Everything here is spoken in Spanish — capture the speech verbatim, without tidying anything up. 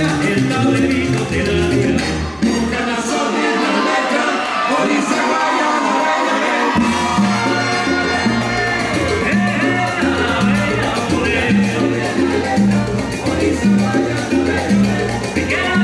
el tablerito de la vida. Nunca la sola en la letra, hoy se vaya a la bella bella. Hoy se vaya a la bella bella.